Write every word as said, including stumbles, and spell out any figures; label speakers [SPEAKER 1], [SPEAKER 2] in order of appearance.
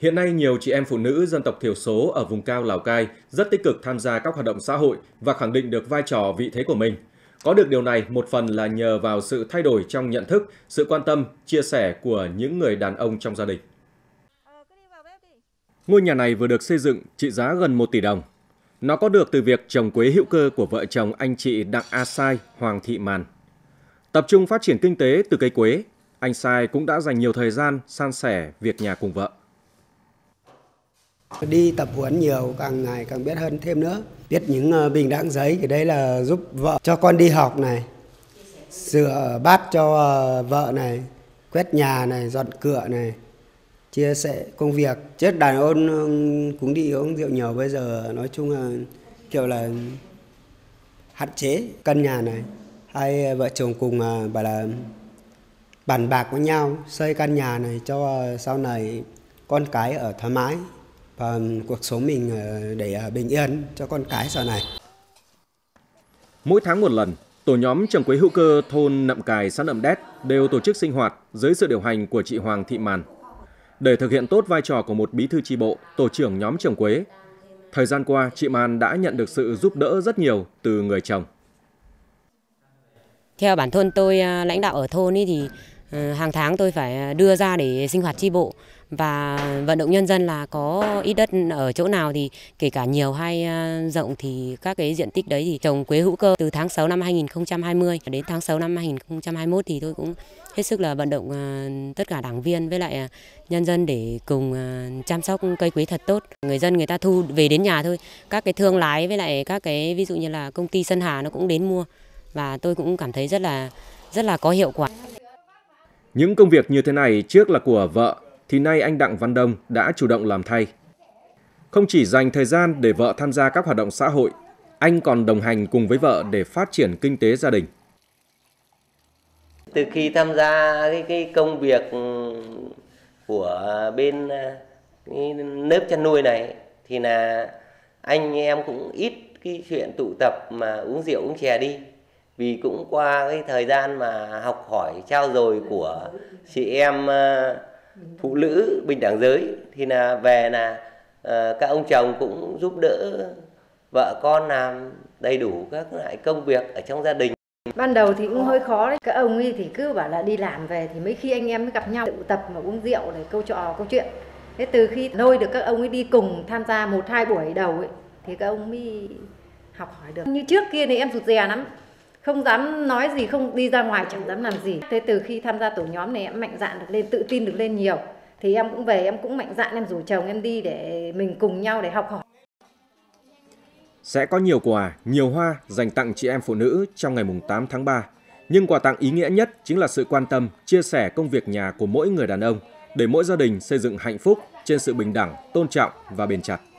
[SPEAKER 1] Hiện nay, nhiều chị em phụ nữ dân tộc thiểu số ở vùng cao Lào Cai rất tích cực tham gia các hoạt động xã hội và khẳng định được vai trò vị thế của mình. Có được điều này một phần là nhờ vào sự thay đổi trong nhận thức, sự quan tâm, chia sẻ của những người đàn ông trong gia đình. Ngôi nhà này vừa được xây dựng trị giá gần một tỷ đồng. Nó có được từ việc trồng quế hữu cơ của vợ chồng anh chị Đặng A Sai, Hoàng Thị Màn. Tập trung phát triển kinh tế từ cây quế, anh Sai cũng đã dành nhiều thời gian san sẻ việc nhà cùng vợ.
[SPEAKER 2] Đi tập huấn nhiều, càng ngày càng biết hơn thêm nữa. Biết những bình đẳng giấy, cái đấy là giúp vợ cho con đi học này, rửa bát cho vợ này, quét nhà này, dọn cửa này, chia sẻ công việc. Trước đàn ông cũng đi uống rượu nhiều, bây giờ nói chung là kiểu là hạn chế căn nhà này. Hai vợ chồng cùng bảo là bàn bạc với nhau xây căn nhà này cho sau này con cái ở thoải mái và cuộc sống mình để bình yên cho con cái sau này.
[SPEAKER 1] Mỗi tháng một lần, tổ nhóm trồng quế hữu cơ thôn Nậm Cài, xã Nậm Đét đều tổ chức sinh hoạt dưới sự điều hành của chị Hoàng Thị Màn. Để thực hiện tốt vai trò của một bí thư chi bộ, tổ trưởng nhóm trồng quế, thời gian qua chị Màn đã nhận được sự giúp đỡ rất nhiều từ người trồng.
[SPEAKER 3] Theo bản thân tôi lãnh đạo ở thôn ấy thì hàng tháng tôi phải đưa ra để sinh hoạt chi bộ và vận động nhân dân là có ít đất ở chỗ nào thì kể cả nhiều hay rộng thì các cái diện tích đấy thì trồng quế hữu cơ. Từ tháng sáu năm hai nghìn không trăm hai mươi đến tháng sáu năm hai nghìn không trăm hai mươi mốt thì tôi cũng hết sức là vận động tất cả đảng viên với lại nhân dân để cùng chăm sóc cây quế thật tốt. Người dân người ta thu về đến nhà thôi, các cái thương lái với lại các cái ví dụ như là công ty Sơn Hà nó cũng đến mua và tôi cũng cảm thấy rất là rất là có hiệu quả.
[SPEAKER 1] Những công việc như thế này trước là của vợ, thì nay anh Đặng Văn Đông đã chủ động làm thay. Không chỉ dành thời gian để vợ tham gia các hoạt động xã hội, anh còn đồng hành cùng với vợ để phát triển kinh tế gia đình.
[SPEAKER 4] Từ khi tham gia cái, cái công việc của bên cái nếp chăn nuôi này thì là anh em cũng ít cái chuyện tụ tập mà uống rượu uống chè đi. Vì cũng qua cái thời gian mà học hỏi trao dồi của chị em phụ nữ bình đẳng giới thì là về là uh, các ông chồng cũng giúp đỡ vợ con làm đầy đủ các loại công việc ở trong gia đình.
[SPEAKER 5] Ban đầu thì cũng hơi khó đấy, các ông ấy thì cứ bảo là đi làm về thì mấy khi anh em mới gặp nhau tụ tập mà uống rượu để câu trò câu chuyện. Thế từ khi lôi được các ông ấy đi cùng tham gia một hai buổi đầu ấy thì các ông mới học hỏi được. Như trước kia thì em rụt rè lắm, không dám nói gì, không đi ra ngoài chẳng dám làm gì. Thế từ khi tham gia tổ nhóm này em mạnh dạn được lên, tự tin được lên nhiều. Thì em cũng về, em cũng mạnh dạn, em rủ chồng em đi để mình cùng nhau để học hỏi.
[SPEAKER 1] Sẽ có nhiều quà, nhiều hoa dành tặng chị em phụ nữ trong ngày tám tháng ba. Nhưng quà tặng ý nghĩa nhất chính là sự quan tâm, chia sẻ công việc nhà của mỗi người đàn ông để mỗi gia đình xây dựng hạnh phúc trên sự bình đẳng, tôn trọng và bền chặt.